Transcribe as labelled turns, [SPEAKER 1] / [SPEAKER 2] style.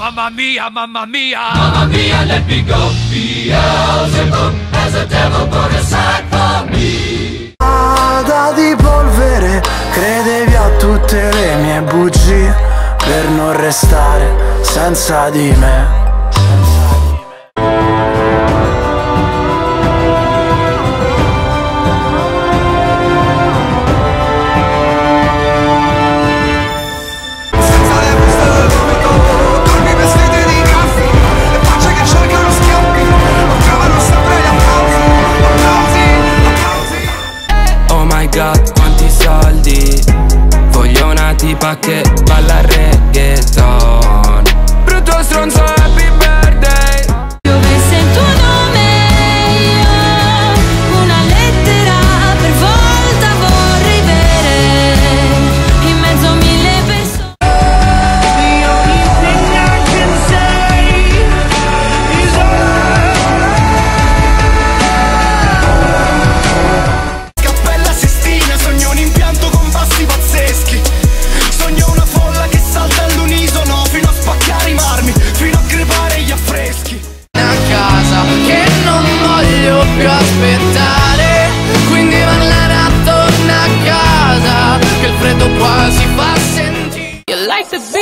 [SPEAKER 1] Mamma mia, mamma mia.
[SPEAKER 2] Mamma mia, let me go. Beelzebub has a devil put aside for me.
[SPEAKER 3] Spada di polvere, credevi a tutte le mie bugie per non restare senza di me.
[SPEAKER 4] Quanti soldi, voglio una tipa che balla reggaeton. Brutto stronzo, happy birthday.
[SPEAKER 5] Dove sei il tuo nome, io una lettera per volta vorrei bere in mezzo a 1000 persone. The only thing I can say is
[SPEAKER 3] Cappella Sistina, sogno un impianto con passi pazzeschi. Sogno una folla che salta all'unisono fino a spaccare i marmi, fino a crepare gli affreschi.
[SPEAKER 4] A casa che non voglio più aspettare, quindi parlare attorno a casa che il freddo quasi fa sentire. You like the